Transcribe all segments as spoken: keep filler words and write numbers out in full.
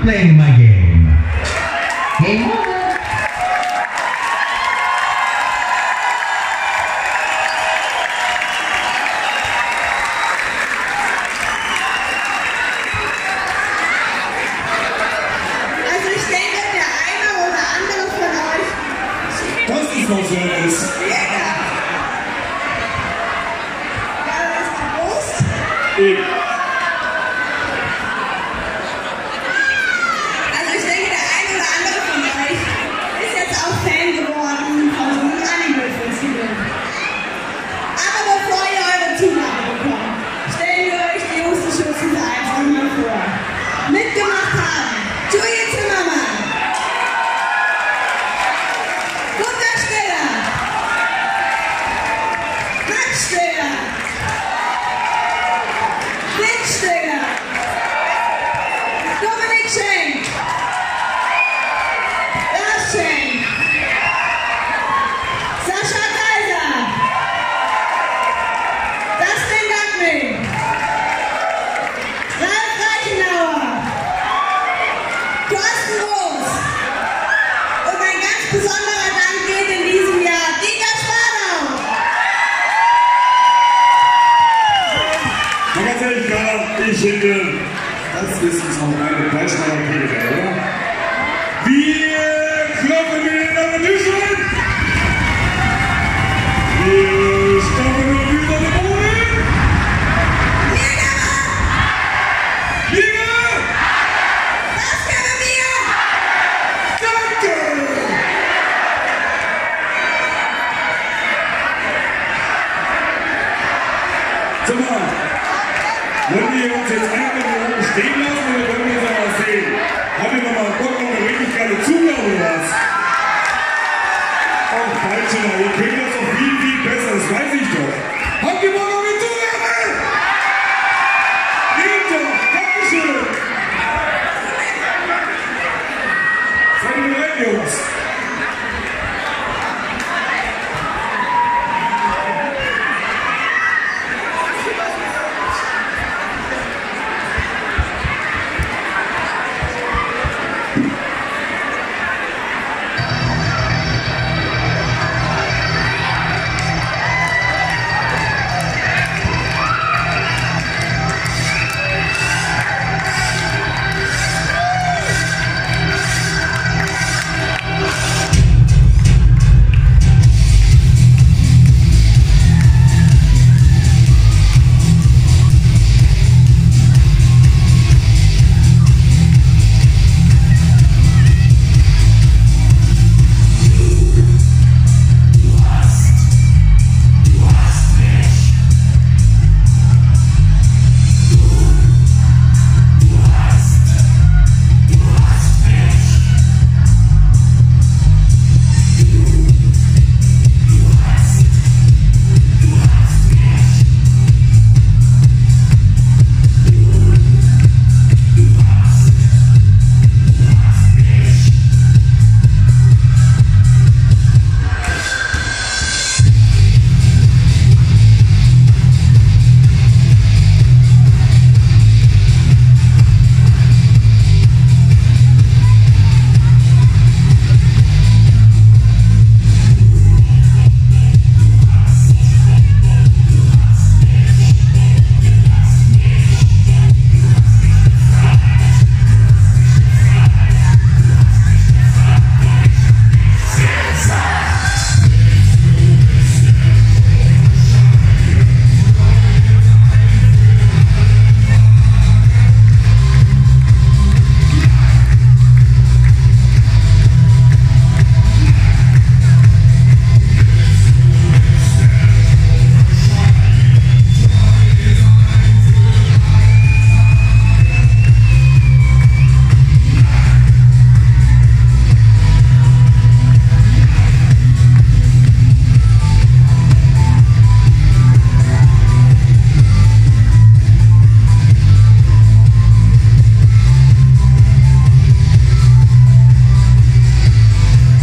playing my game. Game over. Also ich denke, der eine oder andere von euch... Das ist noch so ist. Ja, das ist bewusst. Eben. Also ich denke, der eine oder andere von euch ist jetzt auch Fan geworden von so einem Anime-Festival. Aber bevor ihr eure Zugabe bekommt, stellen wir euch die Jungs des Schützens einfach mal vor. Mitgemacht haben Julia Zimmermann, Gunnar Stiller, Max Stiller, Finn Stiller, Dominik Schenk, Lars Schenk, Sascha Kaiser, Dustin Gagmin, Ralf Reichenauer, Thorsten Roos und ein ganz besonderer Dank geht in diesem Jahr Dieter Spadau. Na ganz ehrlich, Carla, ich finde, das ist jetzt noch eine Beistanner Peter, oder? Wir klopfen mit den Appetiten! Wir stampfen über den Boden! Liebe! Das können wir! Danke! Sag mal, wollen wir uns jetzt einfach nur oben stehen lassen oder wollen wir uns noch was sehen? Habt ihr noch mal Bock auf eine richtig geile Zugabe oder was? Oh, falsche, ihr könnt das doch viel, viel besser, das weiß ich doch. Habt ihr Bock auf eine Zugabe? Nehmt doch, Dankeschön! Seid ihr bereit, Jungs?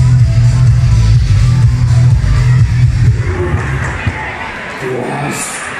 Yes.